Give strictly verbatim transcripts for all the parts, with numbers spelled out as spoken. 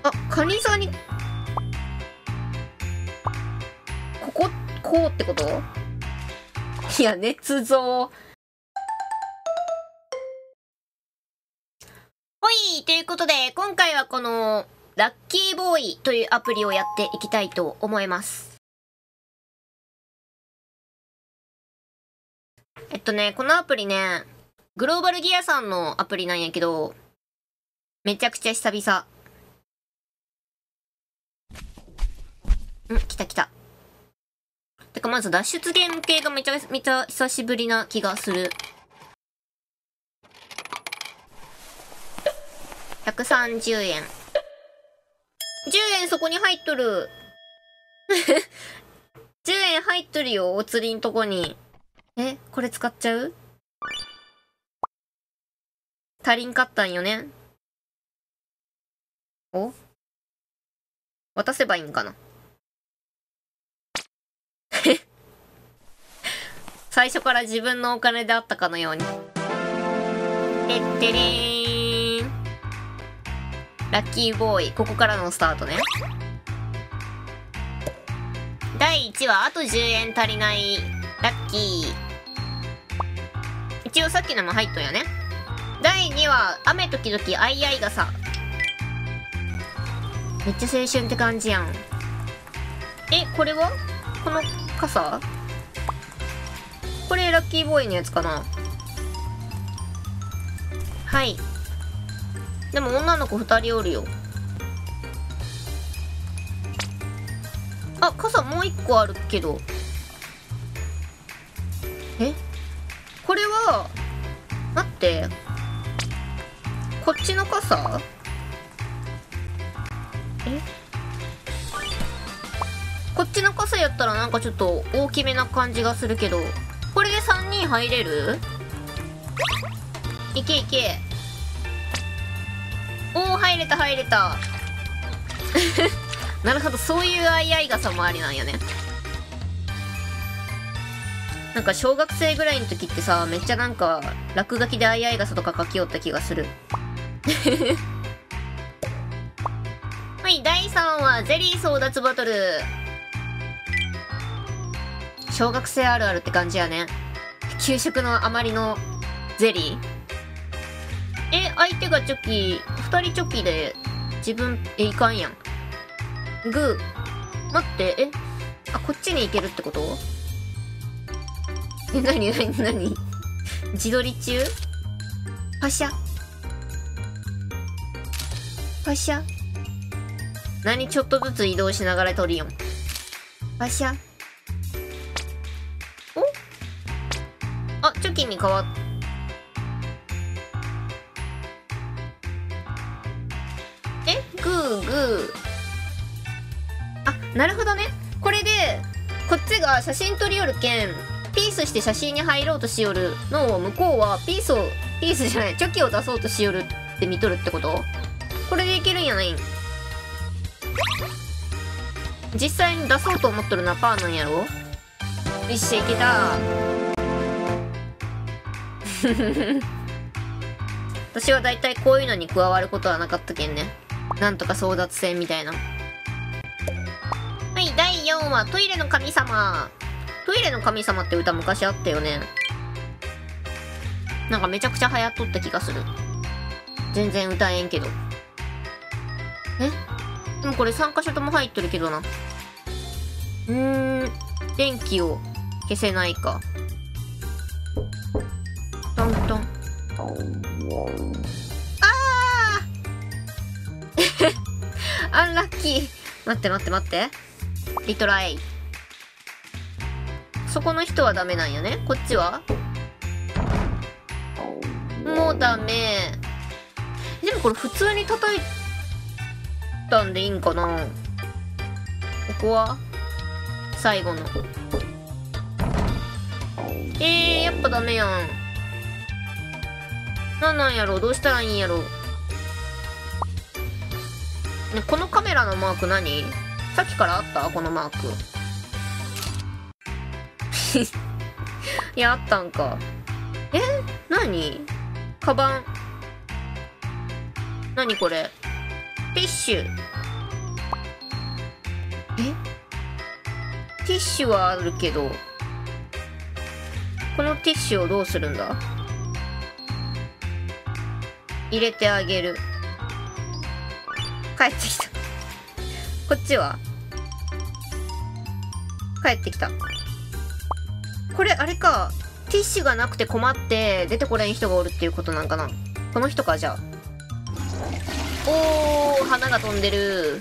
あ、カニ座にこここうってこと？いや、捏造。ほい、ということで今回はこのラッキーボーイというアプリをやっていきたいと思います。えっとね、このアプリね、グローバルギアさんのアプリなんやけど、めちゃくちゃ久々。ん、来た来た。てかまず脱出ゲーム系がめちゃめちゃ久しぶりな気がする。ひゃくさんじゅうえん。じゅうえんそこに入っとる。じゅうえん入っとるよ、お釣りんとこに。え、これ使っちゃう？足りんかったんよね。お？渡せばいいんかな。最初から自分のお金であったかのように。てってれーん。ラッキーボーイ、ここからのスタートね。だいいちわ、あとじゅうえん足りない。ラッキー。一応さっきのも入っとんよね。だいにわ、雨時々あいあい傘。めっちゃ青春って感じやん。え、これはこの傘？これラッキーボーイのやつかな？はい。でも女の子ふたりおるよ。あ、傘もういっこあるけど。え？これは、待って。こっちの傘？え？こっちの傘やったらなんかちょっと大きめな感じがするけど、これでさんにん入れる？いけいけ。おー、入れた入れた。なるほど、そういうあいあい傘もありなんやね。なんか小学生ぐらいの時ってさ、めっちゃなんか落書きであいあい傘とか書きよった気がする。はい、だいさんわ、ゼリー争奪バトル。小学生あるあるって感じやね。給食の余りのゼリー。え、相手がチョキ、二人チョキで自分、え、いかんやん。グー。待って、え、あ、こっちに行けるってこと？え、なになになに自撮り中？パシャ。パシャ。何ちょっとずつ移動しながら撮りよん。パシャ。お？あ、チョキに変わっ、え？グーグー。あ、なるほどね。これで、こっちが写真撮りよるけん、ピースして写真に入ろうとしよるのを、向こうはピースを、ピースじゃない、チョキを出そうとしよるって見とるってこと？これでいけるんやない？実際に出そうと思っとるのはパーなんやろ？よっしゃ、いけた。私はだいたいこういうのに加わることはなかったけんね。なんとか争奪戦みたいな。はい、だいよんわ、トイレの神様。トイレの神様って歌昔あったよね。なんかめちゃくちゃ流行っとった気がする。全然歌えんけど。え？でもこれさんかしょとも入っとるけどな。うーん、電気を消せないか。トントン。あーアンラッキー。待って待って待って。リトライ。そこの人はダメなんよね。こっちはもうダメ。でもこれ普通に叩いたんでいいんかな。ここは最後の。えー、やっぱダメやん。なんなんやろ？どうしたらいいんやろ？ね、このカメラのマーク何？さっきからあった？このマーク。いや、あったんか。え？何？カバン。何これ？ ティッシュ。えティッシュはあるけど、このティッシュをどうするんだ？入れてあげる。帰ってきた。こっちは帰ってきた。これあれか、ティッシュがなくて困って出てこれん人がおるっていうことなんかな。この人か。じゃあおー、花が飛んでる。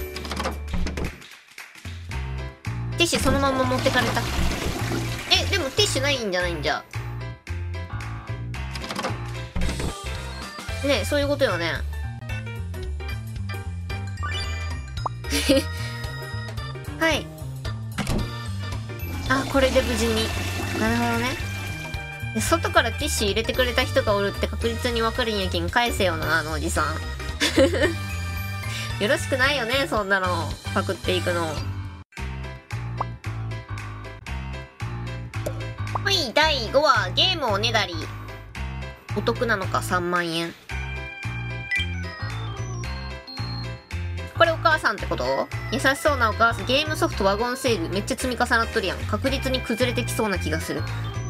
ティッシュそのまま持ってかれた。えでもティッシュないんじゃないんじゃねえ、そういうことよね。はい。あ、これで無事に。なるほどね。外からティッシュ入れてくれた人がおるって確実に分かるんやけん返せよな、あのおじさん。よろしくないよね、そんなのパクっていくの。はい、だいごわ、ゲームおねだり。お得なのか、さんまんえん。これお母さんってこと？優しそうなお母さん。ゲームソフトワゴンセールめっちゃ積み重なっとるやん。確実に崩れてきそうな気がする。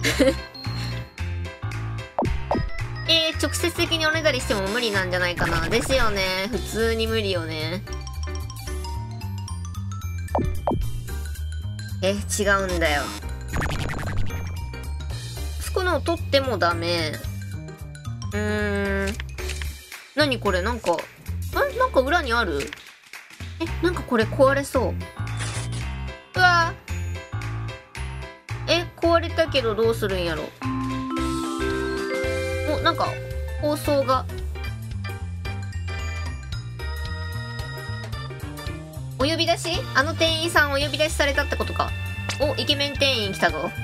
えー、直接的におねだりしても無理なんじゃないかな。ですよね。普通に無理よね。え、違うんだよ。そこのを取ってもダメ。うーん。何これ、なんか、え、なんか裏にある？え、なんかこれ壊れそう。うわぁ。え、壊れたけどどうするんやろ。お、なんか、放送が。お呼び出し？あの店員さんお呼び出しされたってことか。お、イケメン店員来たぞ。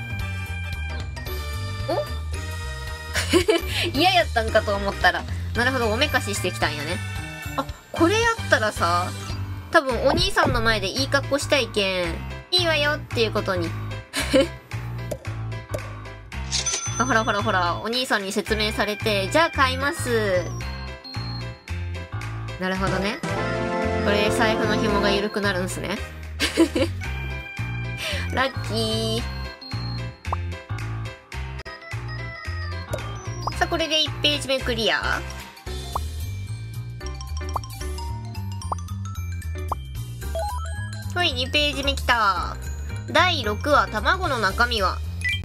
お嫌やったんかと思ったら。なるほど、おめかししてきたんやね。あ、これやったらさ、多分お兄さんの前でいい格好したいけん、いいわよっていうことに。あ、ほらほらほら、お兄さんに説明されて、じゃあ買います。なるほどね。これ財布の紐が緩くなるんすね。ラッキー。さあ、これでいちページ目クリア。はい、にページ目きた。だいろくわ、卵の中身は。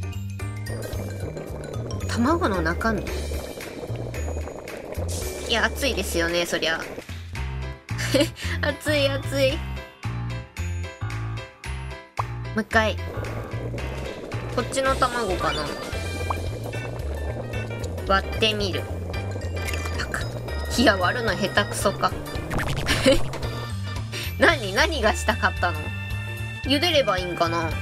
卵の中身、いや、熱いですよね、そりゃ。熱い熱い。もう一回。こっちの卵かな。割ってみる。パカ。いや、割るの下手くそか。何何がしたかったの？茹でればいいんかな。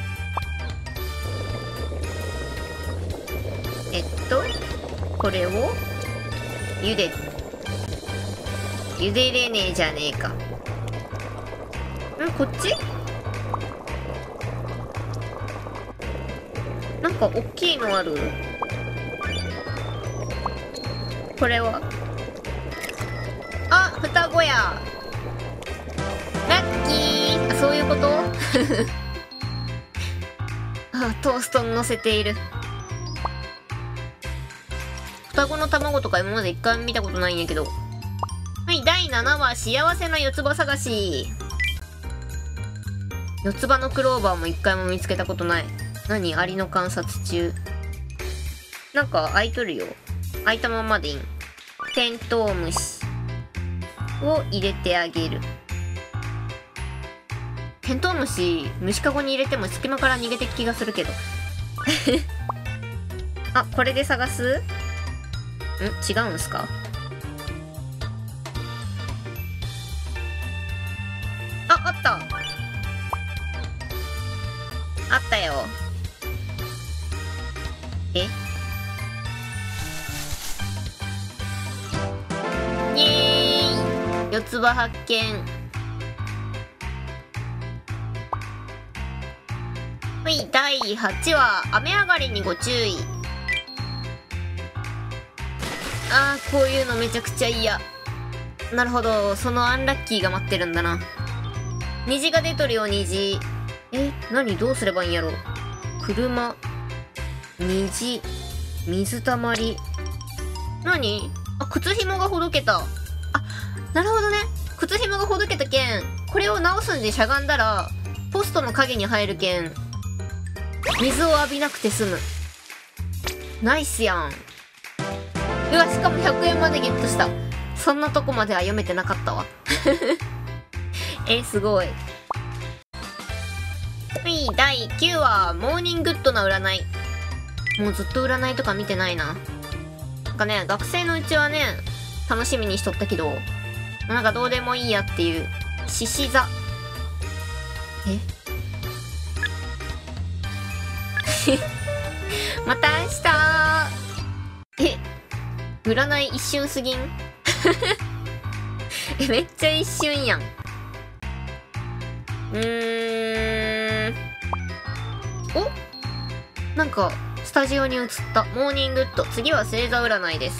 えっとこれを茹で茹でれねえじゃねえか。ん、こっちなんか大きいのある。これはあ、双子や。ラッキー。あ、そういうことあ、トーストに乗せている。双子の卵とか今まで一回も見たことないんやけど。はい、だいななわ、幸せな四つ葉探し。四つ葉のクローバーも一回も見つけたことない。何？アリの観察中。なんか開いとるよ。開いたままでいいん。テントウムシを入れてあげる。テントウムシ、虫かごに入れても隙間から逃げてく気がするけど。あ、これで探す？ん？違うんすか？あ、あった。あったよ。え？イエーイ！四つ葉発見。はい、だいはちわ、雨上がりにご注意。あー、こういうのめちゃくちゃ嫌。 なるほど、そのアンラッキーが待ってるんだな。虹が出とるよ、虹。え、何どうすればいいんやろ。車、虹、水たまり。何？あ、靴紐がほどけた。あ、なるほどね。靴紐がほどけたけん、これを直すんでしゃがんだら、ポストの影に入るけん、水を浴びなくて済む。ナイスやん。うわ、しかもひゃくえんまでゲットした。そんなとこまでは読めてなかったわ。え、すごい。はい、だいきゅうわ、モーニングッドな占い。もうずっと占いとか見てないな。なんかね、学生のうちはね、楽しみにしとったけど、なんかどうでもいいやっていう、獅子座。えまた明日。え、占い一瞬すぎん？え、めっちゃ一瞬やん。うーん。お？なんか、スタジオに移った。モーニングッド。次は星座占いです。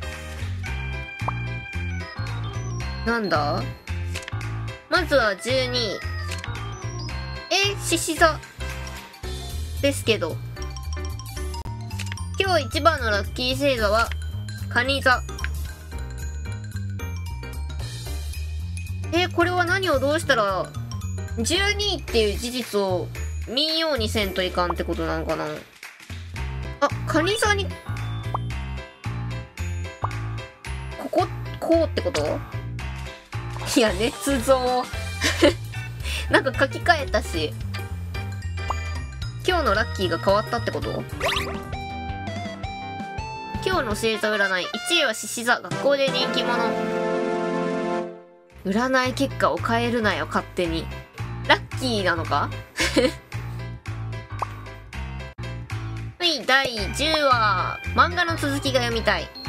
なんだ？まずはじゅうにい。え、獅子座。ですけど。今日一番のラッキー星座は、蟹座。え、これは何をどうしたら、じゅうにいっていう事実を見んようにせんといかんってことなのかな。あ、蟹座に、ここ、こうってこと？いや、捏造。なんか書き換えたし。今日のラッキーが変わったってこと？今日の星座占い。いちいは獅子座。学校で人気者。占い結果を変えるなよ、勝手に。ラッキーなのか？はい、だいじゅうわ。漫画の続きが読みたい。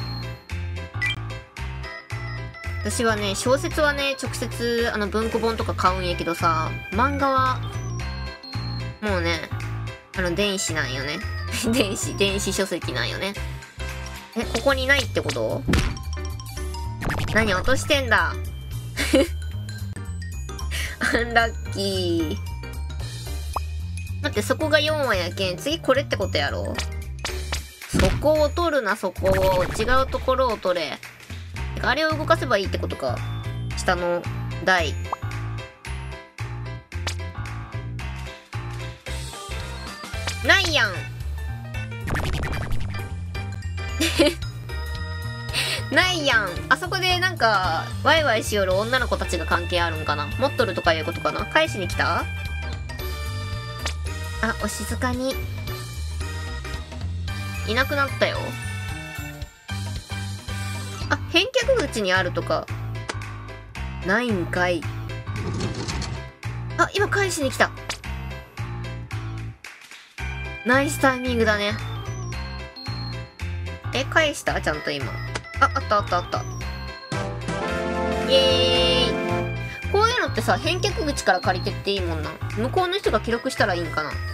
私はね、小説はね、直接、あの、文庫本とか買うんやけどさ、漫画は、もうね、あの、電子なんよね。電子、電子書籍なんよね。え、ここにないってこと？何落としてんだ。アンラッキー。待って、そこがよんわやけん。次これってことやろ？そこを取るな、そこを。違うところを取れ。てかあれを動かせばいいってことか。下の台。ないやん。ないやん。あそこでなんか、ワイワイしよる女の子たちが関係あるんかな。持っとるとかいうことかな。返しに来た？あ、お静かに。いなくなったよ。あ、返却口にあるとか。ないんかい。あ、今返しに来た。ナイスタイミングだね。え、返した？ちゃんと今。あ、あったあったあった。イエーイ。こういうのってさ、返却口から借りてっていいもんな。向こうの人が記録したらいいんかな。